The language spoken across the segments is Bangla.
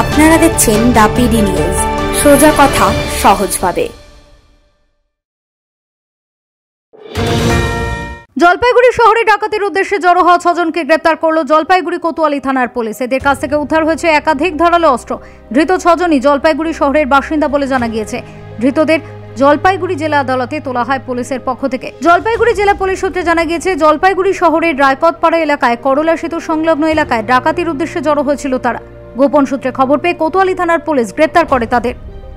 আপনারা দেখছেন দ্য পিডি নিউজ, সোজা কথা সহজভাবে। জলপাইগুড়ি শহরে ডাকাতির উদ্দেশ্যে জড়ো হওয়া 6 জনকে গ্রেপ্তার করল জলপাইগুড়ি কোতোয়ালি থানার পুলিশ। এদের কাছ থেকে উদ্ধার হয়েছে একাধিক ধারালো অস্ত্র। ধৃত 6 জনই জলপাইগুড়ি শহরের বাসিন্দা বলে জানা গিয়েছে। ধৃতদের জলপাইগুড়ি জেলা আদালতে তোলা হয় পুলিশের পক্ষ থেকে। জলপাইগুড়ি জেলা পুলিশ সূত্রে জানা গিয়েছে, জলপাইগুড়ি শহরের রায়পথপাড়া এলাকায় করলা সেতু সংলগ্ন এলাকায় ডাকাতির উদ্দেশ্যে জড়ো হয়েছিল তারা। গোপন সূত্রে খবর পেয়ে কোতোয়ালি থানার পুলিশ গ্রেপ্তার করে তাদের।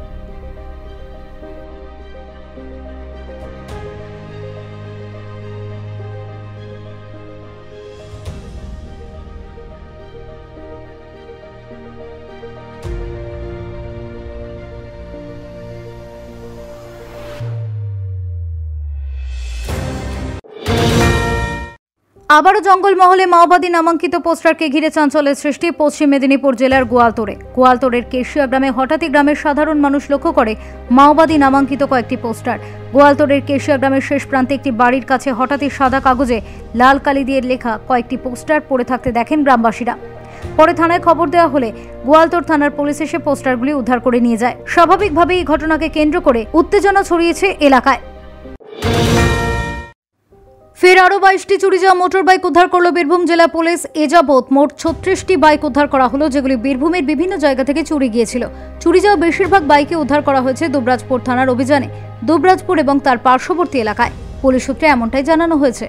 আবারও জঙ্গলমহলে মাওবাদী নামাঙ্কিত পোস্টারকে ঘিরে চাঞ্চল্যের সৃষ্টি পশ্চিম মেদিনীপুর জেলার গোয়ালতোড়ের কেশিয়া গ্রামে হঠাৎই গ্রামের সাধারণ মানুষ লক্ষ্য করে মাওবাদী নামাঙ্কিত কয়েকটি পোস্টার। গোয়ালতোড়ের কেশিয়া গ্রামের শেষ প্রান্তে একটি বাড়ির কাছে হঠাৎই সাদা কাগজে লাল কালি দিয়ে লেখা কয়েকটি পোস্টার পড়ে থাকতে দেখেন গ্রামবাসীরা। পরে থানায় খবর দেওয়া হলে গোয়ালতোড় থানার পুলিশ এসে পোস্টারগুলি উদ্ধার করে নিয়ে যায়। স্বাভাবিকভাবেই এই ঘটনাকে কেন্দ্র করে উত্তেজনা ছড়িয়েছে এলাকায়। ফের আরও 22টি চুরি যাওয়া মোটর বাইক উদ্ধার করল বীরভূম জেলা পুলিশ। এ যাবৎ মোট 36টি বাইক উদ্ধার করা হলো, যেগুলি বীরভূমের বিভিন্ন জায়গা থেকে চুরি গিয়েছিল। চুরি যাওয়া বেশিরভাগ বাইকে উদ্ধার করা হয়েছে দুবরাজপুর থানার অভিযানে, দুবরাজপুর এবং তার পার্শ্ববর্তী এলাকায়। পুলিশ সূত্রে এমনটাই জানানো হয়েছে।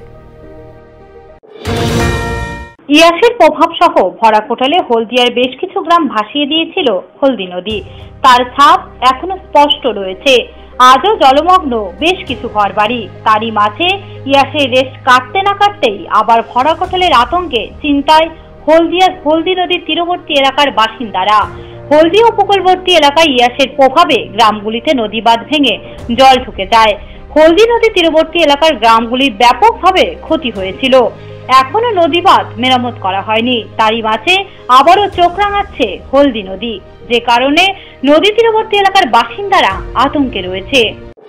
ইয়াসের প্রভাব সহ ভরা কোটালে হলদিয়ার বেশ কিছু গ্রাম ভাসিয়ে দিয়েছিল হলদি নদী। তার ছাপ এখনো স্পষ্ট রয়েছে। আজও জলমগ্ন বেশ কিছু ঘরবাড়ি। তারই মাঝে ইয়াসের রেশ কাটতে না কাটতেই আবার ভরা কোটালের আতঙ্কে চিন্তায় হলদিয়ার হলদি নদীর তীরবর্তী এলাকার বাসিন্দারা। হলদি উপকূলবর্তী এলাকায় ইয়াসের প্রভাবে গ্রামগুলিতে নদী বাঁধ ভেঙে জল ঢুকে যায়। হলদি নদী তীরবর্তী এলাকার গ্রামগুলির ব্যাপকভাবে ক্ষতি হয়েছিল। এখনো নদী বাঁধ মেরামত করা হয়নি। তারই মাঝে আবারও চোখ রাঙাচ্ছে হলদি নদী, যে কারণে নদী তীরবর্তী এলাকার বাসিন্দারা আতঙ্কে রয়েছে।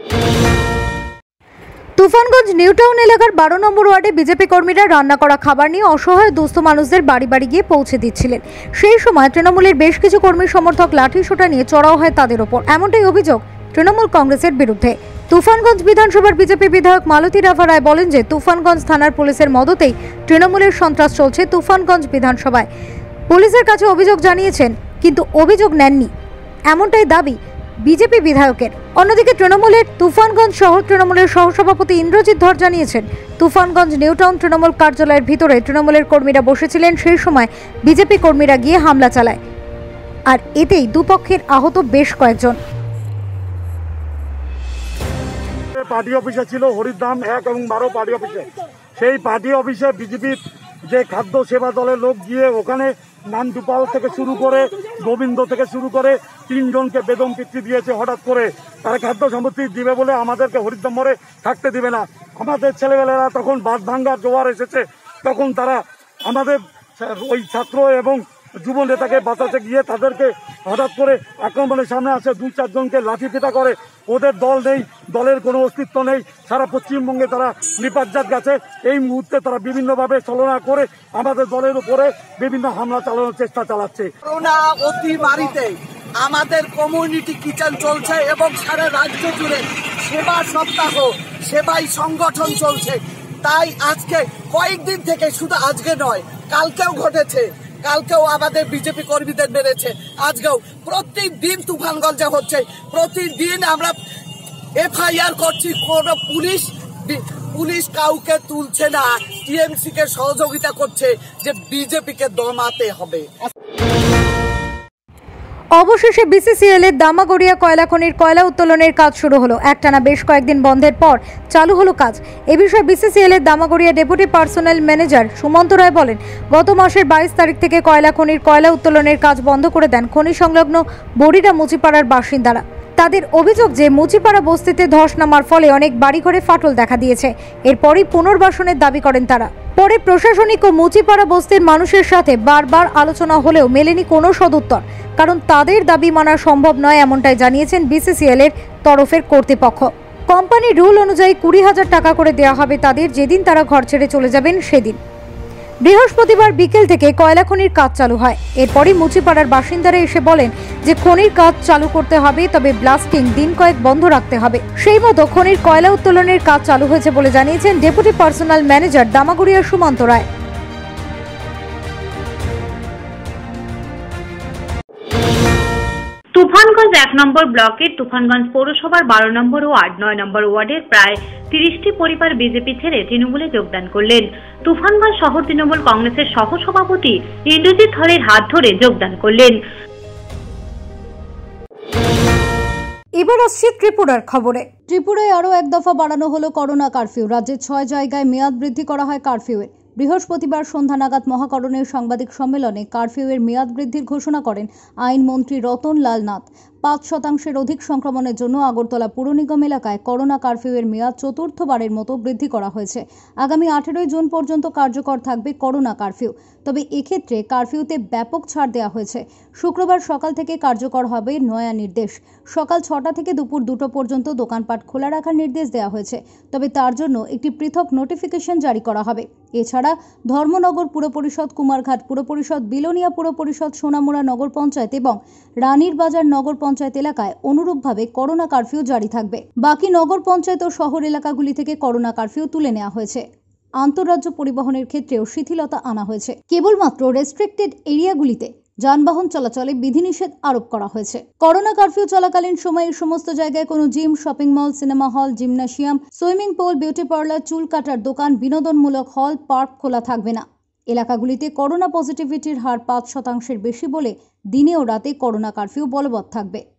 তুফানগঞ্জ নিউটাউন এলাকার 12 নম্বর ওয়ার্ডে বিজেপি কর্মীরা রান্না করা খাবার নিয়ে অসহায় দুস্থ মানুষদের বাড়ি বাড়ি গিয়ে পৌঁছে দিচ্ছিলেন। সেই সময় তৃণমূলের বেশ কিছু কর্মী সমর্থক লাঠি সোঁটা নিয়ে চড়াও হয় তাদের ওপর। এমনটাই অভিযোগ তৃণমূল কংগ্রেসের বিরুদ্ধে। তুফানগঞ্জ বিধানসভার বিজেপি বিধায়ক মালতী রাভা রায় বলেন যে তুফানগঞ্জ থানার পুলিশের মদতেই তৃণমূলের সন্ত্রাস চলছে। তুফানগঞ্জ বিধানসভায় পুলিশের কাছে অভিযোগ জানিয়েছেন, কিন্তু অভিযোগ নেননি, এমনটাই দাবি বিজেপি বিধায়কের। অন্যদিকে তৃণমূলের তুফানগঞ্জ শহর তৃণমূলের সহসভাপতি ইন্দ্রজিৎ ধর জানিয়েছেন, তুফানগঞ্জ নিউটাউন তৃণমূল কার্যালয়ের ভিতরে তৃণমূলের কর্মীরা বসেছিলেন। সেই সময় বিজেপি কর্মীরা গিয়ে হামলা চালায়, আর এতেই দুপক্ষের আহত বেশ কয়েকজন। পার্টি অফিসে ছিল হরিদ্রাম 1 এবং 12 পার্টি অফিসে। সেই পার্টি অফিসে বিজেপির যে খাদ্য সেবা দলের লোক গিয়ে ওখানে নানদুপাল থেকে শুরু করে গোবিন্দ থেকে শুরু করে 3 জনকে বেদম পিতৃ দিয়েছে। হঠাৎ করে তারা খাদ্য সম্পত্তি দিবে বলে আমাদেরকে হরিদ্রাম মোড়ে থাকতে দিবে না। আমাদের ছেলেবেলারা তখন বাঁধ ভাঙ্গার জোয়ার এসেছে, তখন তারা আমাদের ওই ছাত্র এবং যুব নেতাকে বাঁচাতে গিয়ে তাদেরকে হঠাৎ করে আক্রমণের সামনে আসে 2-4 জনকে লাঠি পেটা করে। ওদের দল নেই, দলের কোনো অস্তিত্ব নেই। সারা পশ্চিমবঙ্গে তারা নিপাজ্জাত গেছে। এই মুহূর্তে তারা বিভিন্নভাবে ছলনা করে আমাদের দলের উপরে বিভিন্ন হামলা চালানোর চেষ্টা চালাচ্ছে। করোনা অতিমারিতে আমাদের কমিউনিটি কিচেন চলছে এবং সারা রাজ্য জুড়ে সেবা সপ্তাহ, সেবাই সংগঠন চলছে। তাই আজকে কয়েকদিন থেকে, শুধু আজকে নয়, কালকেও ঘটেছে, কালকেও আমাদের বিজেপি কর্মীদের মেরেছে, আজকেও প্রতিদিন তুফানগঞ্জে হচ্ছে। প্রতিদিন আমরা এফআইআর করছি, কোন পুলিশ কাউকে তুলছে না। টিএমসি কে সহযোগিতা করছে যে বিজেপিকে দমাতে হবে। অবশেষে বিসিসিএল এর দামাগড়িয়া কয়লা খনির কয়লা উত্তোলনের কাজ শুরু হলো। একটানা বেশ কয়েকদিন বন্ধের পর চালু হলো কাজ। এ বিষয়ে বিসিসিএল এর Damagoria deputy personnel manager Sumanta Roy বলেন, গত মাসের 22 তারিখ থেকে কয়লা খনির কয়লা উত্তোলনের কাজ বন্ধ করে দেন খনি সংলগ্ন বড়িরা মুচিপাড়ার বাসিন্দারা। তাদের অভিযোগ যে মুচিপাড়া বস্তিতে ধস নামার ফলে অনেক বাড়িঘরে ফাটল দেখা দিয়েছে। এরপরই পুনর্বাসনের দাবি করেন তারা। পরে প্রশাসনিক ও মুচিপাড়া বস্তির মানুষের সাথে বারবার আলোচনা হলেও মেলেনি কোনো সদুত্তর, কারণ তাদের দাবি মানা সম্ভব নয়, এমনটাই জানিয়েছেন বিসিসিএল এর তরফের কর্তৃপক্ষ। কোম্পানি রুল অনুযায়ী 20,000 টাকা করে দেওয়া হবে তাদের, যেদিন তারা ঘর ছেড়ে চলে যাবেন সেদিন। বৃহস্পতিবার বিকেল থেকে কয়লা খনির কাজ চালু হয়। এরপরই মুচিপাড়ার বাসিন্দারা এসে বলেন যে খনির কাজ চালু করতে হবে, তবে ব্লাস্টিং দিন কয়েক বন্ধ রাখতে হবে। সেই মতো খনির কয়লা উত্তোলনের কাজ চালু হয়েছে বলে জানিয়েছেন deputy personnel manager Damagoria Sumanta Roy. Tufanganj 1 নম্বর ব্লকের তুফানগঞ্জ পৌরসভার 12 নম্বর ওয়ার্ড 9 নম্বর ওয়ার্ডের প্রায় 30টি পরিবার বিজেপি ছেড়ে তৃণমূলে যোগদান করলেন। তুফানগঞ্জ শহর তৃণমূল কংগ্রেসের সহসভাপতি ইন্দ্রজিৎ হরের হাত ধরে যোগদান করলেন। এবার আসছে ত্রিপুরার খবরে। ত্রিপুরায় আরও এক দফা বাড়ানো হলো করোনা কারফিউ। রাজ্যের 6 জায়গায় মেয়াদ বৃদ্ধি করা হয় কারফিউয়ের। বৃহস্পতিবার সন্ধ্যা নাগাদ মহাকরণের সাংবাদিক সম্মেলনে কারফিউয়ের মেয়াদ বৃদ্ধির ঘোষণা করেন আইনমন্ত্রী রতন লাল নাথ। 5% অধিক সংক্রমণের জন্য আগরতলা পুর নিগম এলাকায় করোনা কারফিউয়ের মেয়াদ চতুর্থবারের মতো বৃদ্ধি করা হয়েছে। আগামী 18 জুন পর্যন্ত কার্যকর থাকবে করোনা কারফিউ। তবে এক্ষেত্রে কারফিউতে ব্যাপক ছাড় দেওয়া হয়েছে। শুক্রবার সকাল থেকে কার্যকর হবে নয়া নির্দেশ। সকাল 6টা থেকে দুপুর 2টো পর্যন্ত দোকানপাট খোলা রাখার নির্দেশ দেওয়া হয়েছে। তবে তার জন্য একটি পৃথক নোটিফিকেশন জারি করা হবে। এছাড়া ধর্মনগর পুর পরিষদ, কুমারঘাট পুর পরিষদ, বিলোনিয়া পুর পরিষদ, সোনামুড়া নগর পঞ্চায়েত এবং রানীর বাজার নগর পঞ্চায়েত এলাকায় অনুরূপভাবে করোনা কারফিউ জারি থাকবে। বাকি নগর পঞ্চায়েত ও শহর এলাকাগুলি থেকে করোনা কারফিউ তুলে নেওয়া হয়েছে। আন্তঃরাজ্য পরিবহনের ক্ষেত্রেও শিথিলতা আনা হয়েছে। কেবলমাত্র রেস্ট্রিক্টেড এরিয়াগুলিতে যানবাহন চলাচলে বিধিনিষেধ আরোপ করা হয়েছে। করোনা কারফিউ চলাকালীন সময়ে সমস্ত জায়গায় কোনো gym, shopping mall, cinema hall, gymnasium, swimming pool, beauty parlour, চুল কাটার দোকান, বিনোদনমূলক হল, পার্ক খোলা থাকবে না। এলাকাগুলিতে করোনা পজিটিভিটির হার 5% বেশি বলে দিনে ও রাতে করোনা কারফিউ বলবৎ থাকবে।